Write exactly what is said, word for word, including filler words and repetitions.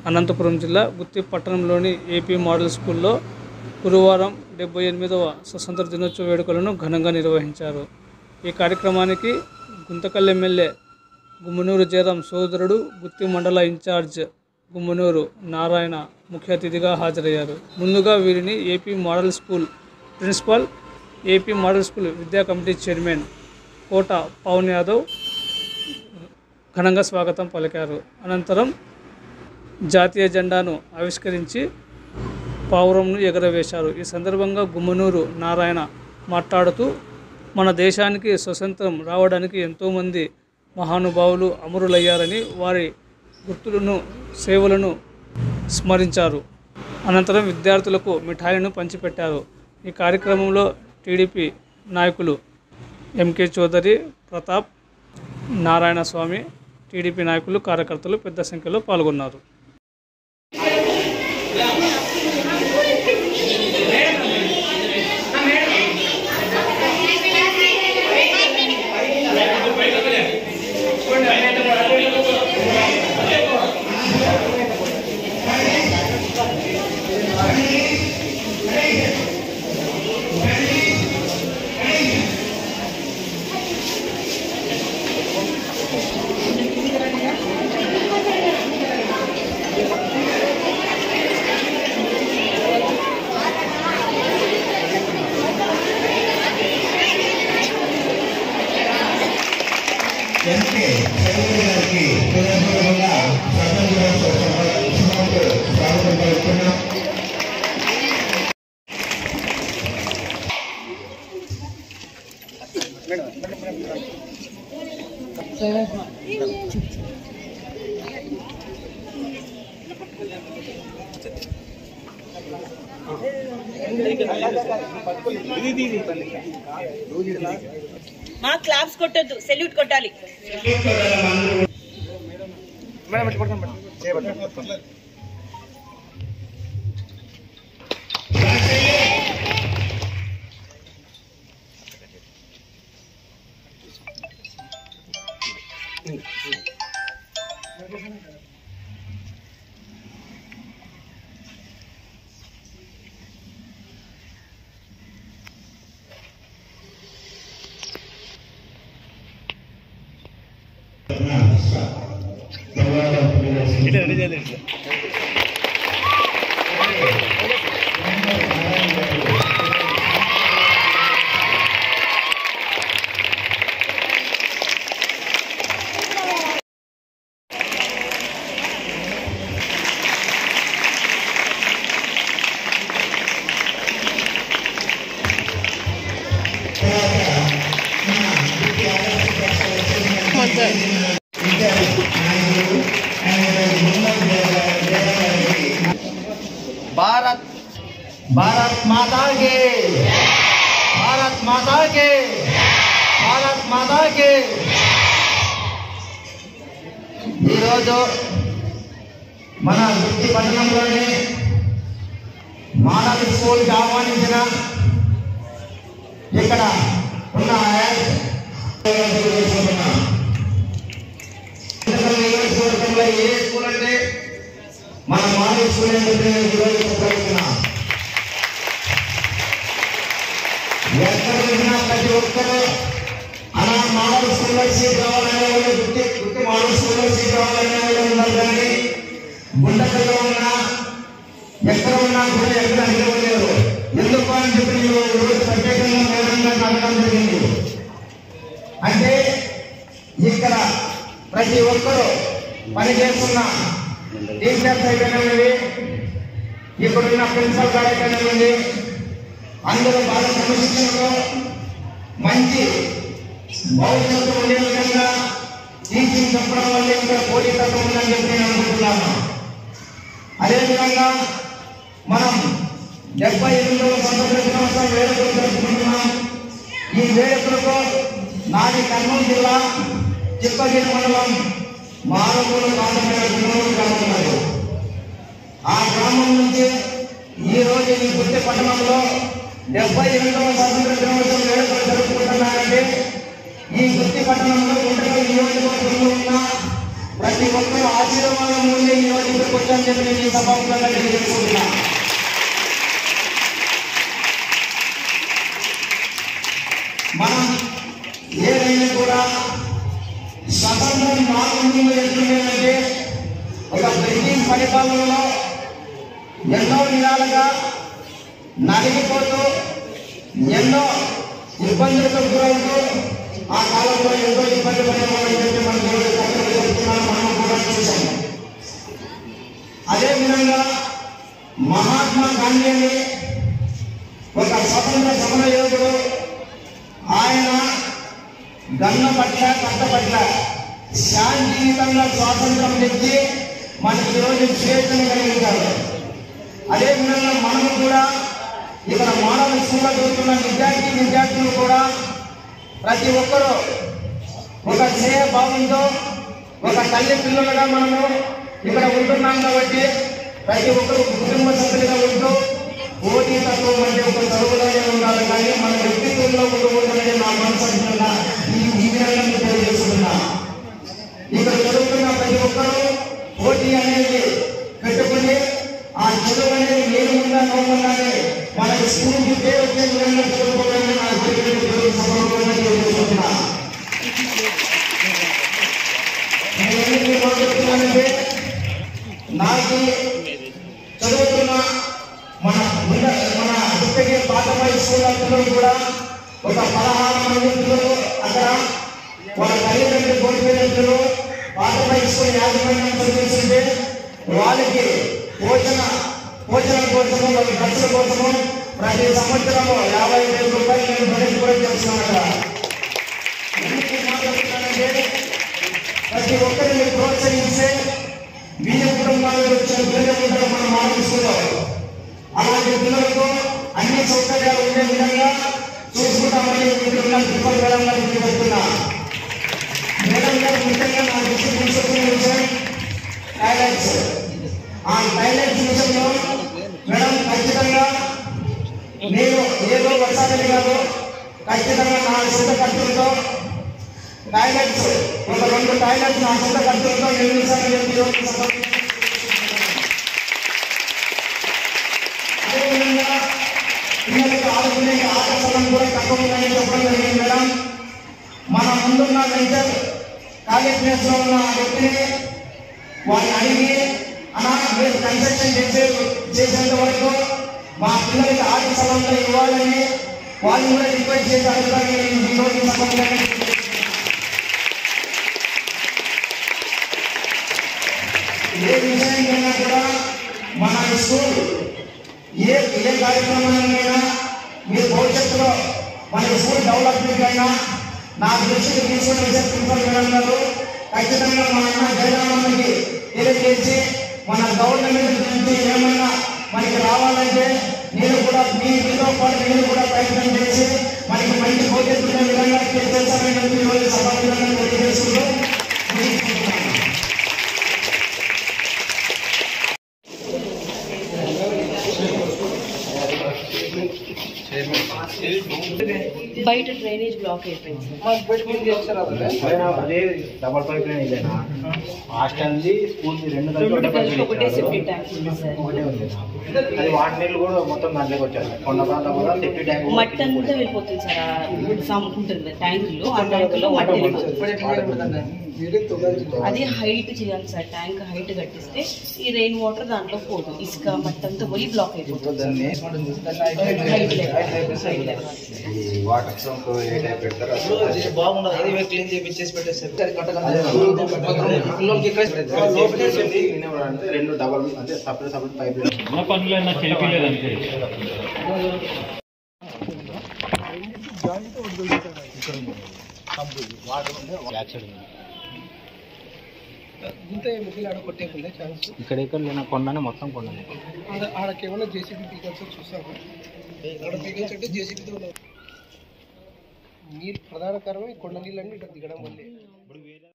అనంతపురం జిల్లా గుత్తి పట్టణంలోని AP model స్కూల్లో గురువారం డెబ్బై ఎనిమిదవ స్వతంత్ర దినోత్సవ వేడుకలను ఘనంగా నిర్వహించారు. ఈ కార్యక్రమానికి గుంతకల్ ఎమ్మెల్యే గుమ్మనూరు జయరాం సోదరుడు, గుత్తి మండల ఇన్ఛార్జ్ గుమ్మనూరు నారాయణ ముఖ్య అతిథిగా హాజరయ్యారు. ముందుగా వీరిని AP model school principal, AP model school విద్యా కమిటీ చైర్మన్ కోట పవన్ యాదవ్ ఘనంగా స్వాగతం పలికారు. అనంతరం జాతీయ జెండాను ఆవిష్కరించి పావురంను ఎగరవేశారు. ఈ సందర్భంగా గుమ్మనూరు నారాయణ మాట్లాడుతూ, మన దేశానికి స్వతంత్రం రావడానికి ఎంతోమంది మహానుభావులు అమరులయ్యారని వారి గుర్తులను, సేవలను స్మరించారు. అనంతరం విద్యార్థులకు మిఠాయిలను పంచిపెట్టారు. ఈ కార్యక్రమంలో టీడీపీ నాయకులు ఎంకే చౌదరి, ప్రతాప్, నారాయణ స్వామి, టీడీపీ నాయకులు, కార్యకర్తలు పెద్ద సంఖ్యలో పాల్గొన్నారు. ఎంకే చౌదరి గారికి హృదయపూర్వకంగా స్వాగతం పలుకుతున్నాం. మా క్లాప్స్ కొట్టొద్దు, సెల్యూట్ కొట్టాలి. भारत भारत माता के भारत माता के भारत माता के ఈరోజు మన గుత్తి పట్టణంలోని మోడల్ స్కూల్కి ఆహ్వానించిన ఇక్కడ ఉన్న నియోజకవర్గంలో ఏ స్కూల్ అంటే మన మోడల్ స్కూల్ అని చెప్పి నేను ఈరోజు చెప్పగలుగుతున్నా. ఎక్కడ వెళ్ళినా ప్రతి ఒక్కరూ అలా మోడల్ స్కూల్లో సీట్ కావాలనే వాళ్ళు, గుత్తి గుత్తి మోడల్ స్కూల్లో సీట్ కావాలనే వాళ్ళు ఉన్నారు. కానీ గుండెల్లో ఉన్నా ఎక్కడ ఉన్నా కూడా ఎక్కడ అడిగలేరు. ఎందుకు అని చెప్పి ఈరోజు ప్రత్యేకంగా మేడంగా కలగడం జరిగింది. అంటే ఇక్కడ ప్రతి ఒక్కరూ పనిచేస్తున్న టీచర్స్ అయిపోయినవి, ఇప్పుడున్న ప్రిన్సిపల్ గారు అయిపోయినవి, అందరూ బాగా క్రమశిక్షణలో మంచి భవిష్యత్తు ఉండే విధంగా టీచింగ్ చెప్పడం వల్ల ఇంకా పోటీతత్వం ఉందని చెప్పి నేను అనుకుంటున్నాను. అదేవిధంగా మనం డెబ్బై ఎనిమిదవ స్వతంత్ర దినోత్సవం వేడుకలు జరుపుకుంటున్నాం. ఈ వేడుకలకు నాది కర్నూలు జిల్లా చిప్పగిరి మండలం మారుమూల గ్రామం. ఆ గ్రామం నుంచి ఈ రోజు ఈ గుత్తి పట్టణంలో డెబ్బై ఎనిమిదవ స్వాతంత్ర దినోత్సవం వేడుకలు జరుపుకుంటున్నారంటే ఈ గుత్తి పట్టణంలో గుంటకల్ నియోజకవర్గంలో ఉన్న ప్రతి ఒక్కరు ఆశీర్వాదం ఉండే ఈ రోజు తీసుకొచ్చాను చెప్పి నేను ఈ సభాముఖంగా తెలియజేసుకుంటున్నా. మనం ఏదైనా కూడా స్వతంత్రం రాకముందు ఎట్లుందంటే ఒక బ్రిటిష్ పరిపాలనలో ఎన్నో విధాలుగా నలిగిపోతూ ఎన్నో ఇబ్బందులకు గురవుతూ ఆ కాలంలో ఎంతో ఇబ్బంది పడేవాళ్ళని చెప్పి మన దేవుడు చెప్తున్నాను, మనం కూడా చూసాము. అదేవిధంగా మహాత్మా గాంధీ అని ఒక స్వతంత్ర సమర యోధుడు, ఆయన గన్న పట్ల కట్ట పట్ల శాంతియుతంగా స్వాతంత్రం తెచ్చి మనకి ఈరోజు స్వేచ్ఛను కలిగించారు. అదేవిధంగా మనము కూడా ఇక్కడ మానవ స్కూల్లో చదువుతున్న విద్యార్థి విద్యార్థులు కూడా ప్రతి ఒక్కరూ ఒక స్నేహ భావంతో ఒక తల్లి పిల్లలుగా మనము ఇక్కడ ఉంటున్నాం కాబట్టి ప్రతి ఒక్కరు కుటుంబ సభ్యులుగా ఉంటూ పోటీ తత్వం అంటే ఒక చదువులోనే ఉండాలి, కానీ మన వ్యక్తిత్వంలో ఉండకూడదనే నా మనసంగా ఈ ఈ విధంగా తెలియజేస్తున్నా. ఇక్కడ చదువుతున్న ప్రతి ఒక్కరూ పోటీ అనేది పెట్టుకుని ఆ చదువు అనేది నేను ఉందా నోముందని మనకి స్కూల్కి పేరు వచ్చే విధంగా చదువుకోవాలని నా తెలియజేస్తున్నా. నేనేంటే నాకు చదువుతున్న మన మన పుస్తకే పాఠమై స్కూల్ పిల్లలు కూడా ఒక పదహారు మంది పిల్లలు అక్కడ వాళ్ళ తల్లిదండ్రులు కోల్పోయినట్లు పాఠమై స్కూల్ యాజమాన్యం చదివిస్తుంటే వాళ్ళకి పోషణ పోషణ కోసము వాళ్ళ ఖర్చుల కోసము ప్రతి సంవత్సరము యాభై వేల రూపాయలు నేను బడ్జెట్ కూడా చేస్తున్నాను. ఎందుకు మాట్లాడుతున్నానంటే ప్రతి ఒక్కరిని ప్రోత్సహించే వీళ్ళ కుటుంబాలకు వచ్చిన పిల్లలు ఉంటారు మన మానవ స్కూల్లో. అలాంటి పిల్లలకు అన్ని సౌకర్యాలు ఉండే విధంగా చూసుకుంటామని మీరున్న ప్రిన్సిపల్ మేడం గారికి చెప్తున్నా. మేడం గారు ముఖ్యంగా నా దృష్టికి తీసుకునే విషయం టాయిలెట్స్. ఆ టాయిలెట్స్ విషయంలో మేడం ఖచ్చితంగా నేను ఏదో వర్షాలని కాదు, ఖచ్చితంగా నా సొంత ఖర్చులతో టాయిలెట్స్ ఒక రెండు టాయిలెట్స్ నా సొంత ఖర్చులతో నిర్మించాలని చెప్పి అదేవిధంగా పిల్లలకు ఆడుకునే ఆకర్షణ కూడా తక్కువ ఉందని చెప్పడం జరిగింది మేడం. మన ముందున్న వెంచర్ కాలేజ్ ప్లేస్ లో ఉన్న వ్యక్తిని వారిని అడిగి అలా మీరు కన్స్ట్రక్షన్ చేసే చేసేంత వరకు మా పిల్లలకి ఆట స్థలంలో ఇవ్వాలని వాళ్ళు కూడా రిక్వెస్ట్ చేసి అడుగుతారని ఈరోజు ఏ విషయంకైనా కూడా మన స్కూల్ ఏ ఏ కార్యక్రమాలైనా మీరు భవిష్యత్తులో మన స్కూల్ డెవలప్మెంట్ అయినా నా దృష్టికి తీసుకుని వచ్చే ప్రిన్సిపల్ మేడం గారు ఖచ్చితంగా మన అన్న జయరామన్నకి తెలియజేసి మన గవర్నమెంట్ నుంచి ఏమైనా మనకి రావాలంటే నేను కూడా మీ మీతో పాటు నేను కూడా ప్రయత్నం చేసి మనకి మంచి భవిష్యత్తు విధంగా చేస్తానని చెప్పి ఈరోజు సభాముఖంగా తెలియజేస్తూ బయట డ్రైనేజ్ బ్లాక్ అయిపోయింది. అదే డబల్ పైప్ లైన్ ఇదేనా హాస్టల్ స్కూల్ రెండు కలిపి ఒకటే సెఫ్టీ ట్యాంక్ ఉంది సార్. అది వాటి నీళ్ళు కూడా మొత్తం దాంట్లోకి వచ్చారు. కొండ ప్రాంతం కూడా సెఫ్టీ ట్యాంక్ మట్టి అంతా వెళ్ళిపోతుంది సార్. ఉంటుంది ట్యాంకుల్లో ఆ ట్యాంకులో మట్టి వెళ్ళిపోతుంది. అది హైట్ చేయాలి సార్. ట్యాంక్ హైట్ కట్టిస్తే ఈ రెయిన్ వాటర్ దాంట్లో పోదు, ఇసుక మట్టి అంతా పోయి బ్లాక్ అయిపోతుంది. వాటర్ సంప్ ఏ టైప్ పెడతారు బాగుండదు. అది క్లీన్ చేసి పెట్టేస్తారు. రెండు డబల్ అంటే సపరేట్ సపరేట్ పైప్ పనులు తెలియలేదంటే ఇక్కడ ఎక్కడ లేనా కొండనే మొత్తం కొండనే ఆడకేమన్నా జేసీబీ పీకల్స్ చూసాము. ఆడ పీకల్స్ అంటే జేసీబీతో నీరు ప్రధాన కారణం ఈ కొండ నీళ్ళన్నీ ఇక్కడ దిగడం వల్లే.